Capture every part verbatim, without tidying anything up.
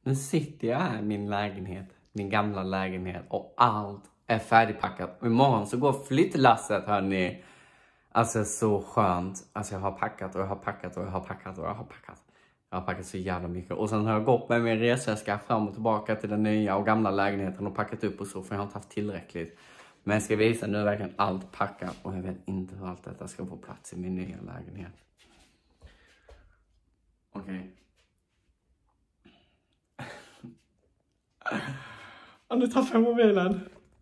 Nu sitter jag här i min lägenhet, min gamla lägenhet, och allt är färdigpackat. Imorgon så går flyttlasset, hörni. Alltså så skönt. Alltså jag har packat och jag har packat och jag har packat och jag har packat. Jag har packat så jävla mycket. Och sen har jag gått med min reseväska fram och tillbaka till den nya och gamla lägenheten och packat upp och så, för jag har inte haft tillräckligt. Men jag ska visa, nu är verkligen allt packat och jag vet inte hur allt detta ska få plats i min nya lägenhet. Okej. Okay. Ja, nu tappar jag mobilen.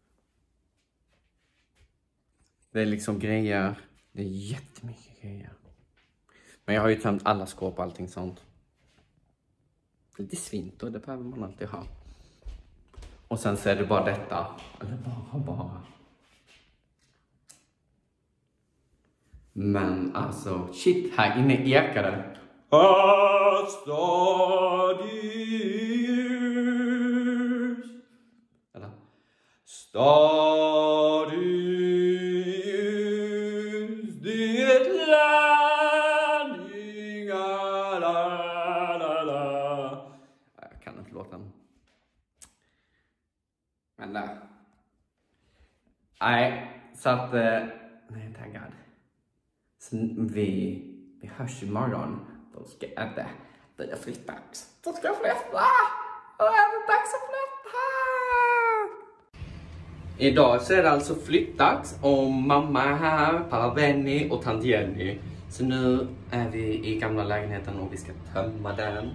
Det är liksom grejer. Det är jättemycket grejer. Men jag har ju tömt alla skåp och allting sånt. Lite svint och det behöver man alltid ha. Och sen så är det bara detta. Eller bara, bara. Men alltså, shit, här inne ekar det. Stadius. Eller? Stadius, det landingar, la, la, la. Jag kan inte låta den. Men där. Nej, så att... Nej, taggad. Så vi, vi hörs imorgon. Då ska Ebbe börja flytta. Då ska jag flytta! Och är det dags att flytta! Idag så är det alltså flyttdags. Och mamma är här, pappa Benny och tant Jenny. Så nu är vi i gamla lägenheten och vi ska tömma den.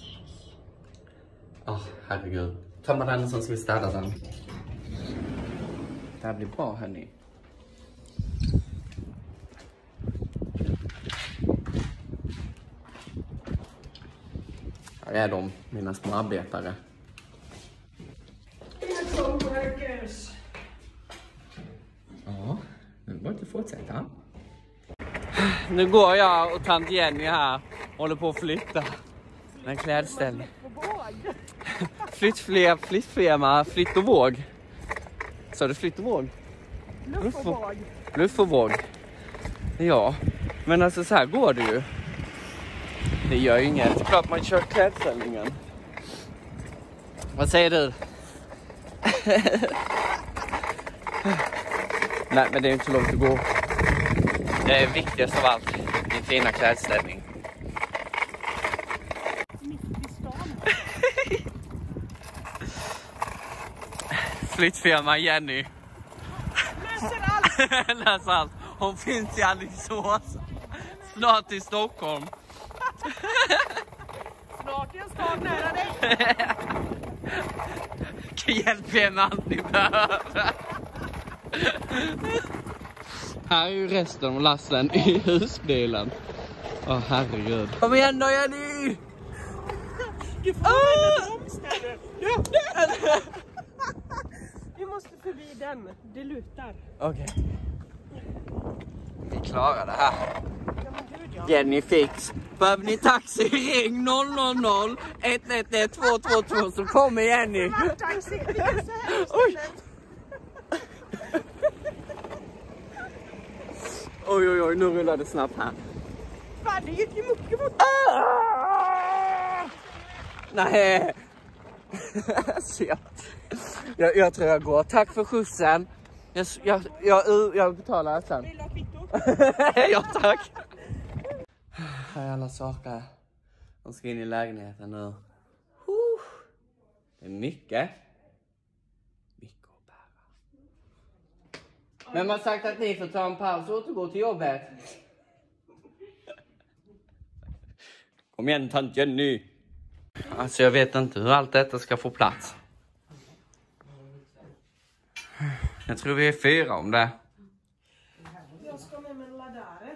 Åh, oh, herregud. Tömma den och sen ska vi städa den. Det här blir bra, hörni. Här är de, mina små arbetare. Ja, nu var det fortsätta. Nu går jag och tant Jenny här. Håller på att flytta. En klädställning. Flyttfler, flyttfirma, flytt och våg. Så du flytt och våg? Luff och våg. Luff och våg. Ja, men alltså så här går det ju. Det gör ju inget. Det är klart man kör klädställningen. Vad säger du? Nej, men det är inte så långt att gå. Det är viktigast av allt. Din fina klädställning. Flyttfirma Jenny. Löser allt. Löser allt. Hon finns i Alingsås. Snart i Stockholm. Snart är jag snart nära dig. Kan hjälpa er med allt ni behöver. Här är ju resten av lasten i husbilen. Åh, oh, herregud. Kom igen då, Jenny! Du får ah! omställer. Ja. Vi måste förbi den. Det lutar. Okej. Okay. Vi klarar det här. Ja, men gud, ja. Jenny fix. Behöver ni taxi? Ring noll noll noll ett ett ett två två två så kommer Jenny. Taxi. Vi kan säga oj. Oj, oj, oj. Nu rullar det snabbt här. Fan, det gick ju mycket fort. Ah! Nej. jag, jag tror jag går. Tack för skjutsen. Jag, jag, jag, jag betalar sen. Vill du ha kvitto? Ja, tack. Här är alla saker. De ska in i lägenheten nu. Det är mycket. Mycket att bära. Men man har sagt att ni får ta en paus och återgå till jobbet. Kom igen, tant Jenny. Alltså jag vet inte hur allt detta ska få plats. Jag tror vi är fyra om det. Jag ska med mig en laddare.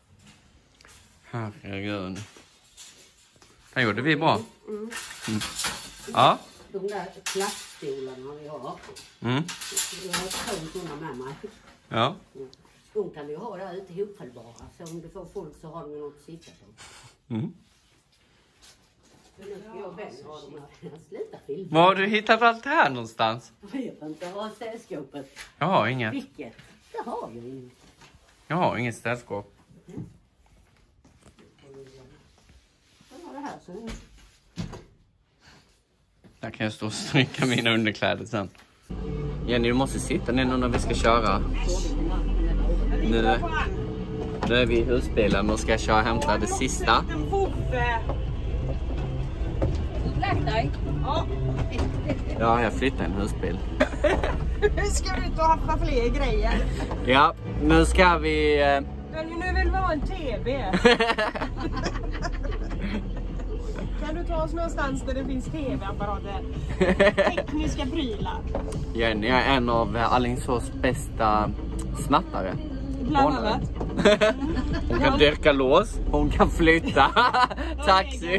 Herregud. Det gjorde vi bra. Mm. Mm. Ja. De där plaststolarna vi har. Mm. Jag har två sådana med mig. Ja. De kan vi ha där ute ihopfällbara. Så om du får folk så har de något att sitta på. Mm. Men nu ska jag och Ben ha de här. Sluta filma. Var har du hittat allt det här någonstans? Jag vet inte. Jag har städskåpet. Jag har inget. Vilket? Det har jag ju. Jag har inget städskåp. Mm. Jag har det här så. Där kan jag stå och stryka mina underkläder sen. Jenny, du måste sitta ner nu när vi ska köra. Nu, nu är vi i husbilen och ska köra och hämta det sista. Ja, jag flyttar en husbil. Nu ska vi ut och haffa fler grejer. Ja, nu ska vi... Eh... Nu vill vi ha en tv. Kan du ta oss någonstans där det finns tv-apparater? Tekniska prylar. Jenny är en av Alingsås bästa snattare. Bland annat. Hon kan dyrka lås, hon kan flytta, taxi.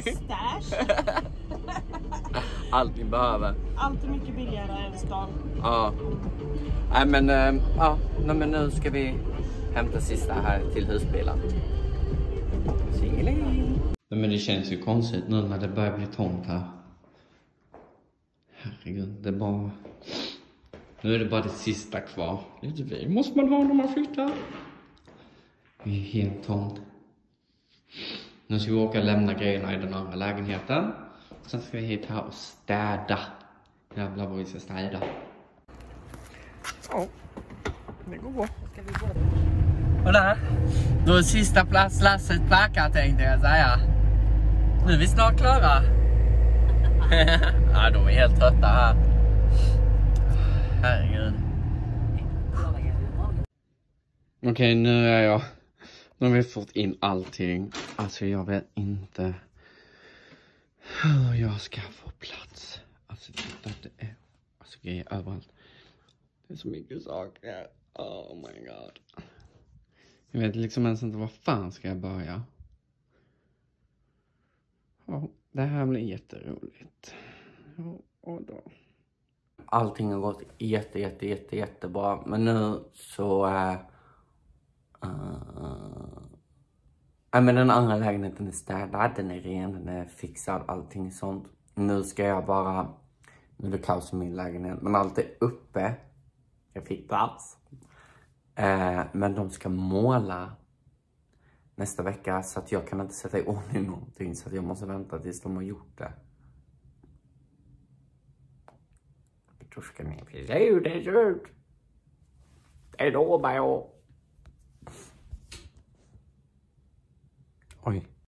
Allt ni behöver. Allt är mycket billigare än stan. Ja. Nej men, äh, ja, nej, men nu ska vi hämta sista här till husbilen. Singeling. Nej, men det känns ju konstigt nu när det börjar bli tomt här. Herregud, det är bara... Nu är det bara det sista kvar. Det måste man ha när man flyttar. Det är helt tomt. Nu ska vi åka och lämna grejerna i den andra lägenheten. Sen ska vi hit här och städa. Jävlar vad vi ska städa. Ja, det går bra. Och där. Då är sista plats lasset packat tänkte jag säga. Nu är vi snart klara. Ja, de är helt trötta här. Herregud. Okej, okay, nu är jag... Nu har vi fått in allting. Alltså jag vet inte hur jag ska få plats. Alltså det är alltså grejer överallt. Det är så mycket saker. Oh my god. Jag vet liksom ens inte var fan ska jag börja. Ja, det här blir jätteroligt. Ja, och då. Allting har gått jätte, jätte, jätte, jättebra. Men nu så... Uh, uh, ja, men den andra lägenheten är städad, den är ren, den är fixad, allting sånt. Nu ska jag bara... Nu är det kaos i min lägenhet, men allt är uppe. Jag fick plats. Uh, men de ska måla nästa vecka så att jag kan inte sätta i ordning någonting. Så att jag måste vänta tills de har gjort det. Då ska ni se hur det ser ut. Det lovar jag. Oj.